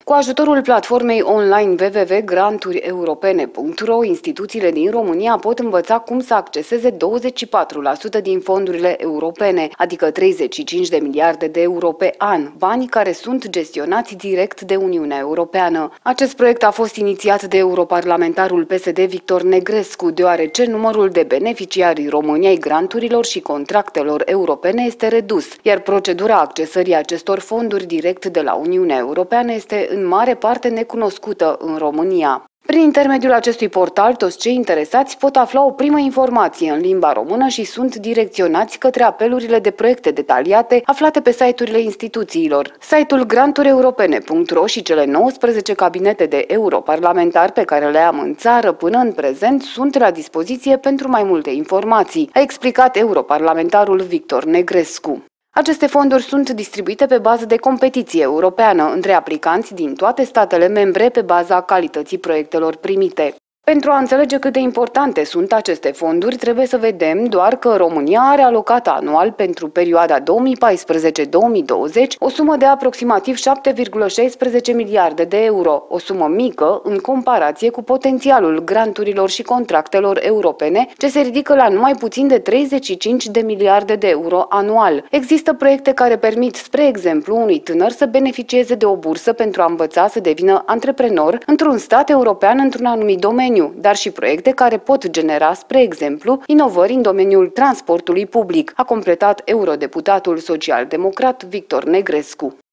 Cu ajutorul platformei online www.granturieuropene.ro, instituțiile din România pot învăța cum să acceseze 24% din fondurile europene, adică 35 de miliarde de euro pe an, bani care sunt gestionați direct de Uniunea Europeană. Acest proiect a fost inițiat de europarlamentarul PSD Victor Negrescu, deoarece numărul de beneficiari români ai granturilor și contractelor europene este redus, iar procedura accesării acestor fonduri direct de la Uniunea Europeană este în mare parte necunoscută în România. Prin intermediul acestui portal, toți cei interesați pot afla o primă informație în limba română și sunt direcționați către apelurile de proiecte detaliate aflate pe site-urile instituțiilor. Site-ul granturieuropene.ro și cele 19 cabinete de europarlamentari pe care le am în țară până în prezent sunt la dispoziție pentru mai multe informații, a explicat europarlamentarul Victor Negrescu. Aceste fonduri sunt distribuite pe bază de competiție europeană între aplicanți din toate statele membre pe baza calității proiectelor primite. Pentru a înțelege cât de importante sunt aceste fonduri, trebuie să vedem doar că România are alocat anual pentru perioada 2014-2020 o sumă de aproximativ 7,16 miliarde de euro, o sumă mică în comparație cu potențialul granturilor și contractelor europene, ce se ridică la numai puțin de 35 de miliarde de euro anual. Există proiecte care permit, spre exemplu, unui tânăr să beneficieze de o bursă pentru a învăța să devină antreprenor într-un stat european într-un anumit domeniu, dar și proiecte care pot genera, spre exemplu, inovări în domeniul transportului public, a completat eurodeputatul social-democrat Victor Negrescu.